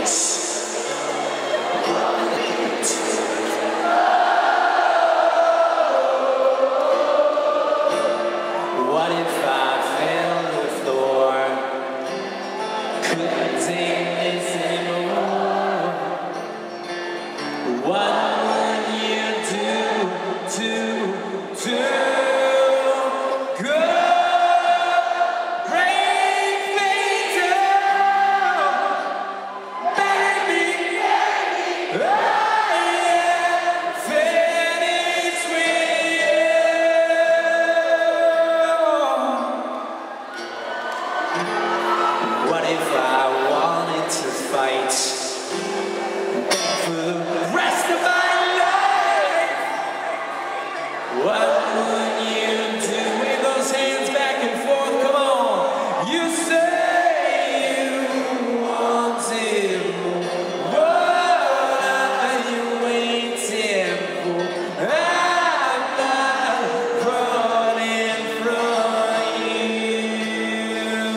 What if I fell to the floor? Couldn't take this anymore. What would you do? Go break me down, baby. I am finished with you. What if I wanted to fight for the rest of my life? What would you do with those hands back and forth? Come on, you say you wanted more. What are you waiting for? I'm not running from you.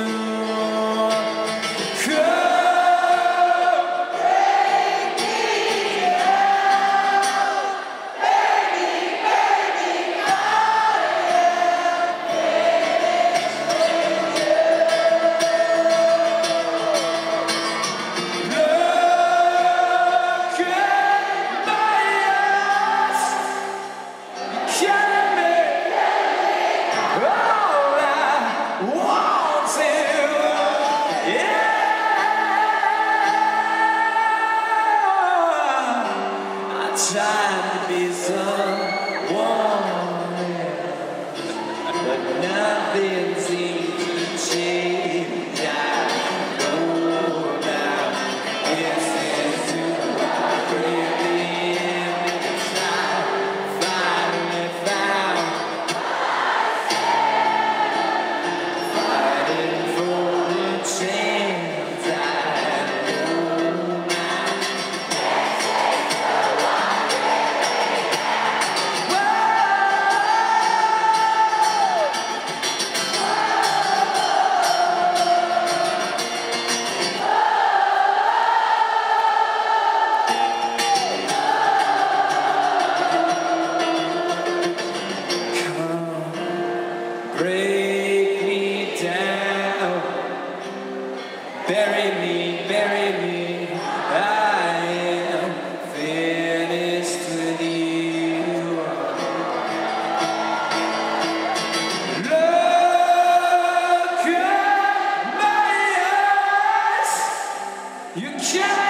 Trying to be someone, but nothing seems to change. I know now this is who I really am. Because I finally found fighting for the chance. I know now. Break me down, bury me, I am finished with you. Look at my eyes, you can't